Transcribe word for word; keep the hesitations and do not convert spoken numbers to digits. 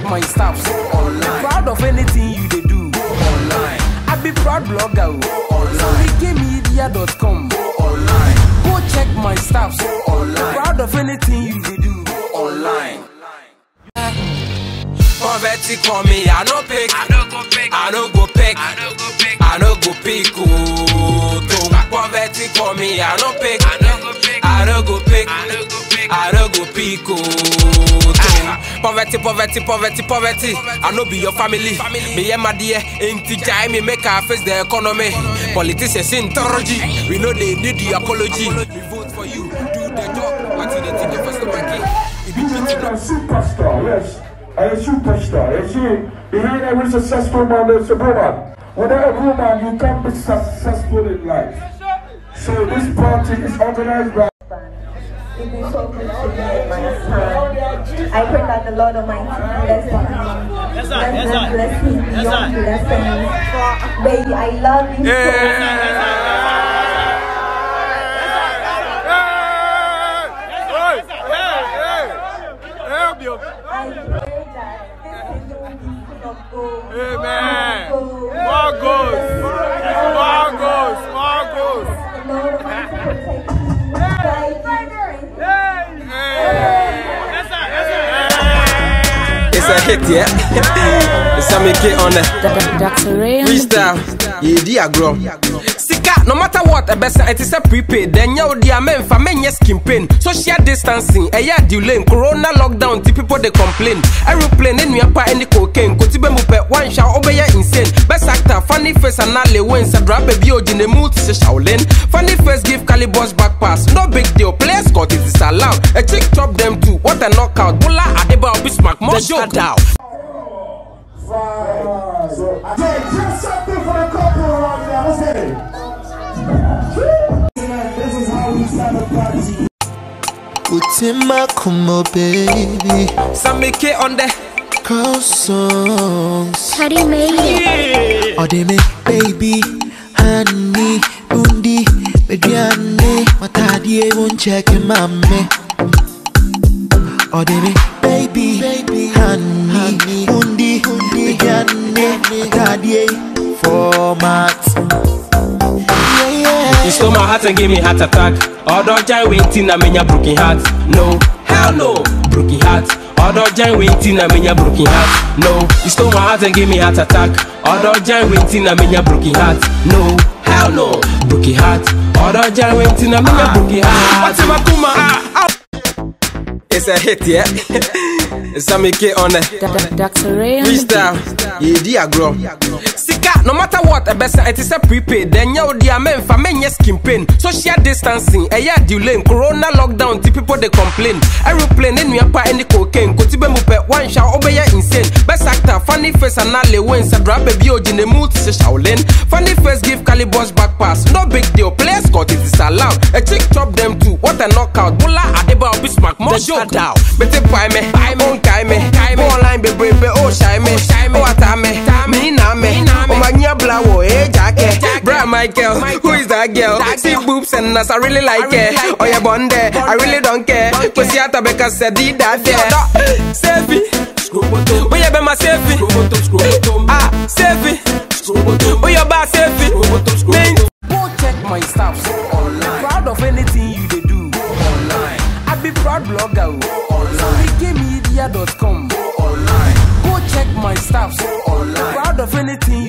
my stuff online. Proud of anything you they do online. I be proud blogger online. Sammy K media dot com online. Go check my stuff online. Proud of anything you they do online. Poverty call me, I no pick, I no go pick, I no go pick, I no go pick, I no go pick. Poverty call me, I no pick, I no go pick, I no go pick, I no go pick, I no go pick. Poverty, poverty, poverty, poverty. I no be your family. Me and my dear, ain't the me make our face the economy. Politicians in Toroji, we know they need the apology. We vote for you, do the job. What did they think the first monkey? He's a superstar, yes. A superstar. You see, behind every successful man there's a woman. Without a woman, you can't be successful in life. So this party is organized by. It is so good to be at my side. I pray that the Lord Almighty bless him. Bless him, bless him beyond blessings. Baby, I love you so I pray that this is will be full of gold. Amen. More goals. More goals. More goals. The Lord Almighty protect you, guide you, strengthen you. It's a hit, yeah. It's SammyKay on the freestyle. Yeah, dear grow. Sika, no matter what, a best it is a prepaid. Then you dear men for men yes skin pain. Social distancing, a year delay. Corona lockdown, the people they complain. Aeroplane in your pa any cocaine. Kotibe mupe one shall obey insane. Best actor, funny face and nale wins. A drop a bio in the mood to Shaolin. Funny face give Calibos back pass. No big deal, players got it is allowed. A chick chop them too. What a knockout. Bula Adeba Bismarck, more joke down. Five. So, okay, do something for the couple around there. Let's hit it. This is how we start the party. Utima kumo baby. SammyKay on the Cross songs. How do you make it? Oh, they make baby, honey, undi, mediane, matadie won't check him, mammy. Oh, they make baby, baby, honey, undi, mediane, matadie, format. You stole my heart and gave me heart attack. Although giant waiting, I mean your broken heart. No, hell no, broken heart. Although giant waiting, I mean your broken heart. No, you stole my heart and gave me heart attack. Although giant waiting, I mean your broken heart. No, hell no, broken heart. Although giant waiting, I mean your broken heart. What's my kuma? It's a hit, yeah. It's SammyKay on the freestyle. Yeah, dear grow. Sika, no matter what, a best it is a prepaid. Then you dear men for men yes skin pain. Social distancing, a year delay. Corona lockdown, the people they complain. Aeroplane in your pa any cocaine. Kotibe mupe one shall obey insane. Best actor, funny face and nale wins. A drop a bio in the mood to Shaolin. Funny face give Calibos back pass. No big deal, players got it is allowed. A chick chop them too. What a knockout. Bula Adeba Bismarck, more joke down. Better buy me, buy me, buy me, online be brave, oh shy me, oh atame, me na me, oh my nya blawo, eh jacket, bra Michael, who is that girl? See boobs and us, I really like it. Oh yeah, bonde, I really don't care. Cause you have to make us say that there. Selfie, oh yeah, be my selfie. Ah, selfie, oh yeah, ba selfie. Go check my stuff online. Proud of anything you they do online. I be proud blogger online. Sammy K media dot com online. Go check my stuff online. Proud of anything